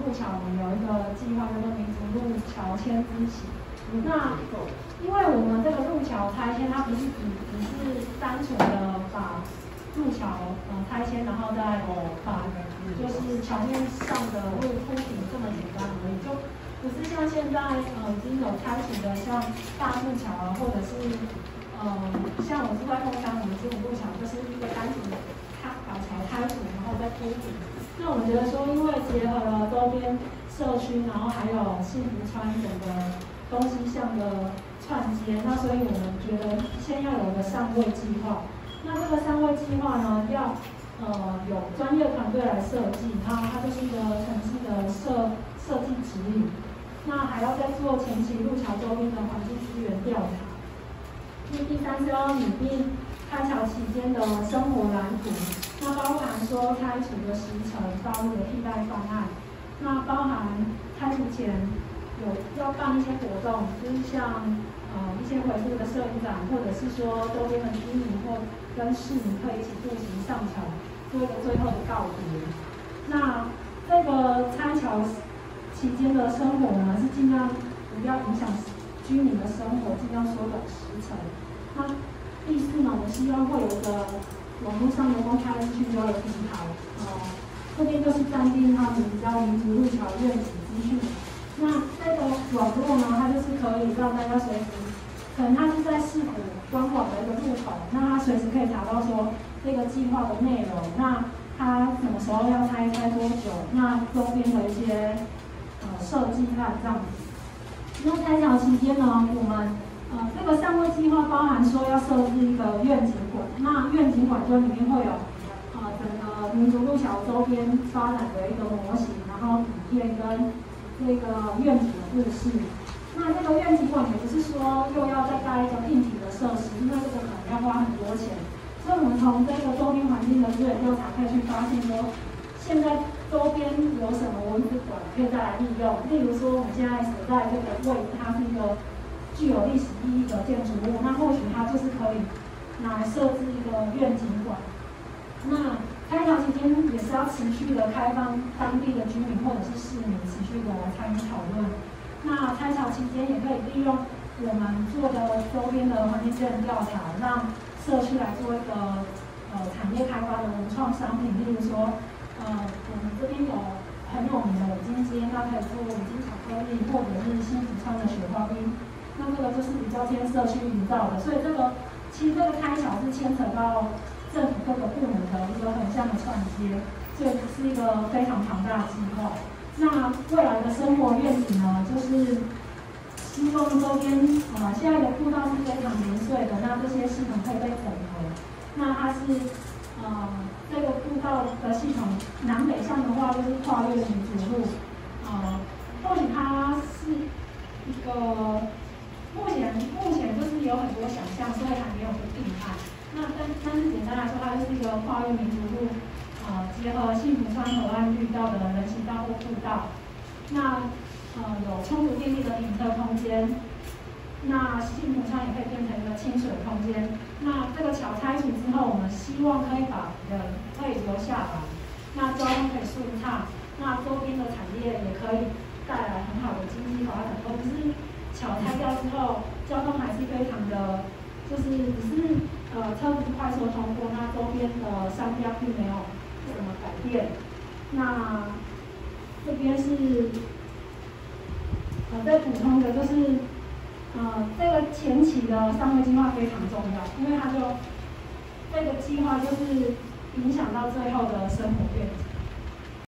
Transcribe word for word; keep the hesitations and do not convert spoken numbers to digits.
路桥，我们有一个计划叫做民族路桥迁之喜。那因为我们这个路桥拆迁，它不是只只是单纯的把路桥呃拆迁，然后再把就是桥面上的路铺平这么简单而已，就不是像现在呃已经有开启的像大渡桥啊，或者是呃像我住在凤山，我们金武路桥就是一个单纯的开把桥开土，然后再铺平。那我们觉得说，因为结合了周边社区，然后还有幸福川整个东西向的串接，那所以我们觉得先要有个上位计划。那这个上位计划呢，要呃有专业团队来设计，然后它就是一个城市的设设计指引。那还要再做前期路桥周边的环境资源调查。那第三是要拟定开桥期间的生活蓝图，那包含说拆除的时程、道路的替代方案，那包含拆除前有要办一些活动，就是像呃一些回顾的摄影展，或者是说周边的居民或跟市民可以一起步行上桥，做一个最后的告别。那这个拆桥期间的生活呢，是尽量不要影响居民的生活，尽量缩短时程。那第四呢，我们希望会有一个网络上的公开资讯交流平台，呃，这边就是暂定它名字叫民族路桥愿景资讯。那这个网络呢，它就是可以让大家随时，可能它是在市府官网的一个入口，那它随时可以查到说这个计划的内容，那它什么时候要拆，拆多久，那周边的一些呃设计案这样子。那拆桥期间呢，我们呃，这个上位计划包含说要设置一个愿景馆，那愿景馆就里面会有呃整个民族路桥周边发展的一个模型，然后影片跟这个愿景的故事。那这个愿景馆也不是说又要再盖一个硬体的设施，因为这个可能要花很多钱。所以我们从这个周边环境的资源调查可以去发现说，现在周边有什么文史馆可以再来利用。例如说，我们现在所在这个位置，它是一个具有历史意义的建筑物，那或许它就是可以拿来设置一个愿景馆。那开桥期间也是要持续的开放当地的居民或者是市民持续的来参与讨论。那开桥期间也可以利用我们做的周边的环境资源调查，让社区来做一个呃产业开发的文创商品，例如说，呃我们这边有很有名的五金街，那可以做五金巧克力，或者是新福川的雪花冰。那这个就是比较偏社区营造的，所以这个其实这个开桥是牵扯到政府各个部门的一个横向的串接，所以是一个非常庞大的计划。那未来的生活愿景呢，就是希望周边呃现在的步道是非常零碎的，那这些系统可以被整合。那它是呃这个步道的系统南北向的话，就是跨越民主路，呃或许它是一个。目前目前就是有很多想象，所以还没有个定案。那但但是简单来说，它就是一个跨越民族路，呃，结合幸福川河岸绿道的人行道或步道。那呃有充足便利的停车空间。那幸福川也可以变成一个清水空间。那这个桥拆除之后，我们希望可以把人可以留下来，那交通可以顺畅，那周边的产业也可以带来很好的经济发展，而不是。桥拆掉之后，交通还是非常的，就是只是呃车子快速通过，那周边的商家并没有什么改变。那这边是呃再补充的，就是呃这个前期的上位计划非常重要，因为它就这个计划就是影响到最后的生活愿景。